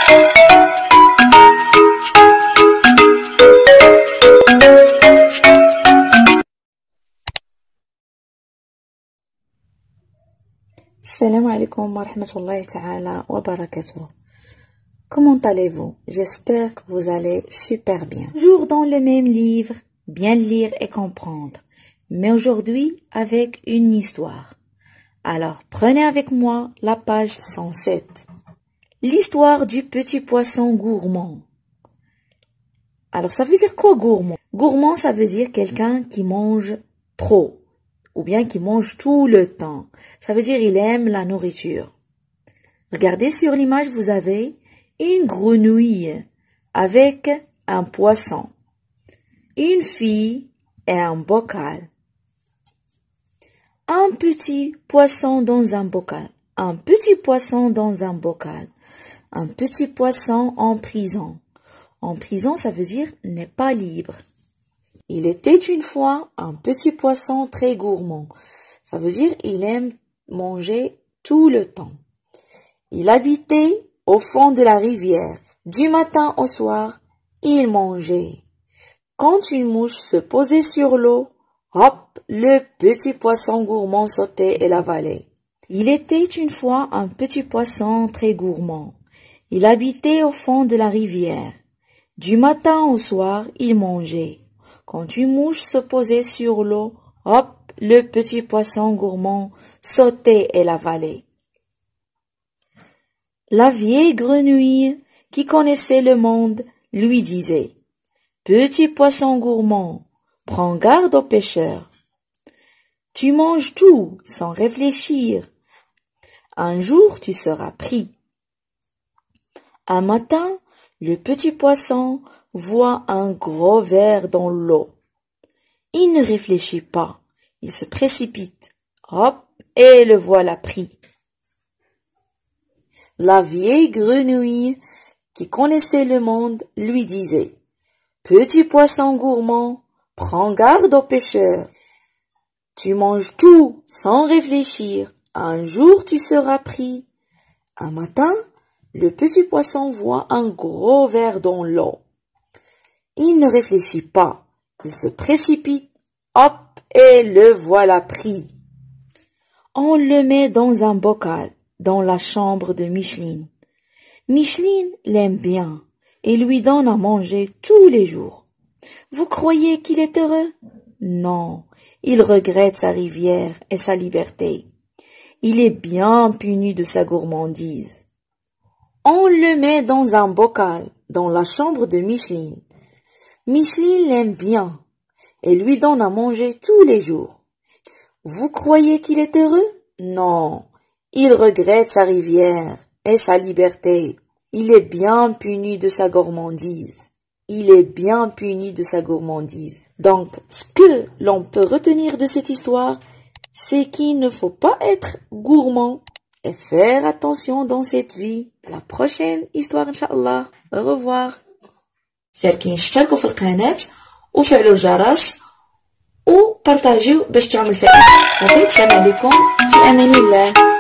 Salam alaikum wa rahmatullahi ta'ala wa barakatuh. Comment allez-vous? J'espère que vous allez super bien. Toujours dans le même livre, bien lire et comprendre. Mais aujourd'hui, avec une histoire. Alors, prenez avec moi la page 107. L'histoire du petit poisson gourmand. Alors, ça veut dire quoi gourmand? Gourmand, ça veut dire quelqu'un qui mange trop. Ou bien qui mange tout le temps. Ça veut dire il aime la nourriture. Regardez sur l'image, vous avez une grenouille avec un poisson, une fille et un bocal. Un petit poisson dans un bocal, un petit poisson dans un bocal, un petit poisson en prison. En prison, ça veut dire n'est pas libre. Il était une fois un petit poisson très gourmand. Ça veut dire il aime manger tout le temps. Il habitait au fond de la rivière. Du matin au soir, il mangeait. Quand une mouche se posait sur l'eau, hop, le petit poisson gourmand sautait et l'avalait. Il était une fois un petit poisson très gourmand. Il habitait au fond de la rivière. Du matin au soir, il mangeait. Quand une mouche se posait sur l'eau, hop, le petit poisson gourmand sautait et l'avalait. La vieille grenouille, qui connaissait le monde, lui disait « Petit poisson gourmand, prends garde aux pêcheurs. Tu manges tout sans réfléchir. Un jour, tu seras pris. » Un matin, le petit poisson voit un gros ver dans l'eau. Il ne réfléchit pas, il se précipite, hop, et le voilà pris. La vieille grenouille, qui connaissait le monde, lui disait « Petit poisson gourmand, prends garde aux pêcheurs. Tu manges tout sans réfléchir, un jour tu seras pris. » Un matin, le petit poisson voit un gros ver dans l'eau. Il ne réfléchit pas, il se précipite, hop, et le voilà pris. On le met dans un bocal, dans la chambre de Micheline. Micheline l'aime bien et lui donne à manger tous les jours. Vous croyez qu'il est heureux? Non, il regrette sa rivière et sa liberté. Il est bien puni de sa gourmandise. On le met dans un bocal, dans la chambre de Micheline. Micheline l'aime bien et lui donne à manger tous les jours. Vous croyez qu'il est heureux? Non, il regrette sa rivière et sa liberté. Il est bien puni de sa gourmandise. Il est bien puni de sa gourmandise. Donc, ce que l'on peut retenir de cette histoire, c'est qu'il ne faut pas être gourmand et faire attention dans cette vie. À la prochaine histoire, Inch'Allah. Au revoir. شاركين اشتركوا في القناة وفعلوا الجرس وبارطاجيو باش تعمل فائدة. صافي، السلام عليكم، في امان الله.